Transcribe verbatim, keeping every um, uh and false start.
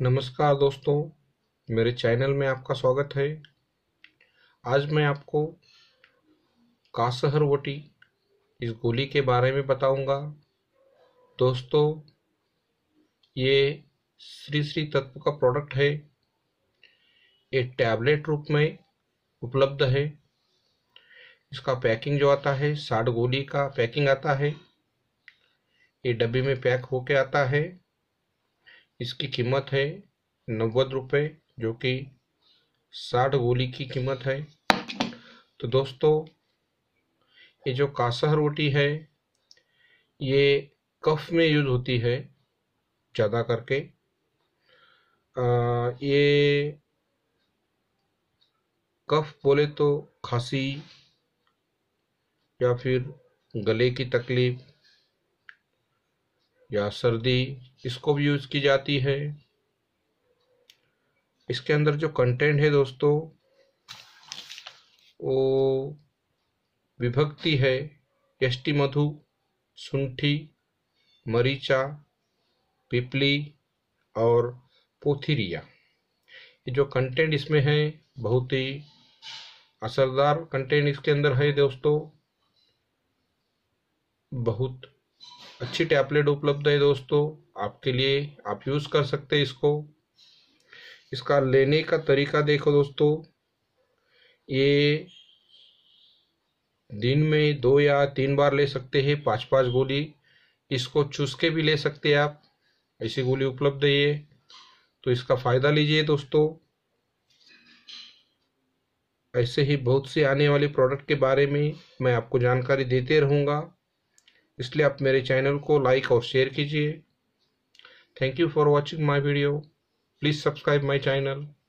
नमस्कार दोस्तों, मेरे चैनल में आपका स्वागत है। आज मैं आपको कासहर वटी इस गोली के बारे में बताऊंगा। दोस्तों, ये श्री श्री तत्व का प्रोडक्ट है। ये टैबलेट रूप में उपलब्ध है। इसका पैकिंग जो आता है, साठ गोली का पैकिंग आता है। ये डब्बे में पैक होके आता है। इसकी कीमत है नब्बे रुपये, जो कि साठ गोली की कीमत है। तो दोस्तों, ये जो कासहर वटी है, ये कफ में यूज होती है ज़्यादा करके। आ, ये कफ बोले तो खांसी या फिर गले की तकलीफ या सर्दी, इसको भी यूज की जाती है। इसके अंदर जो कंटेंट है दोस्तों, वो विभक्ति है यष्टि मधु, शुंठी, मरीचा, पिपली और पोथिरिया। ये जो कंटेंट इसमें है, बहुत ही असरदार कंटेंट इसके अंदर है दोस्तों। बहुत अच्छी टैबलेट उपलब्ध है दोस्तों आपके लिए, आप यूज़ कर सकते हैं इसको। इसका लेने का तरीका देखो दोस्तों, ये दिन में दो या तीन बार ले सकते हैं, पाँच पाँच गोली। इसको चूस के भी ले सकते हैं आप, ऐसी गोली उपलब्ध है ये। तो इसका फ़ायदा लीजिए दोस्तों। ऐसे ही बहुत से आने वाले प्रोडक्ट के बारे में मैं आपको जानकारी देते रहूँगा, इसलिए आप मेरे चैनल को लाइक और शेयर कीजिए। Thank you for watching my video. Please subscribe my channel.